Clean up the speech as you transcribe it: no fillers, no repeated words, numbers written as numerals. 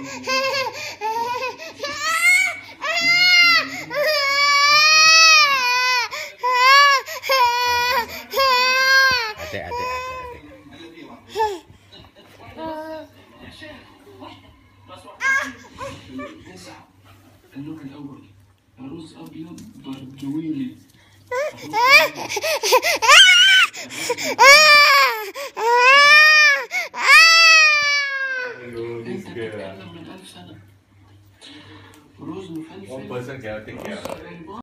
اللون الأول رز أبيض برجويلي. أنت تتكلم من 1000 سنة. رز مفلفل.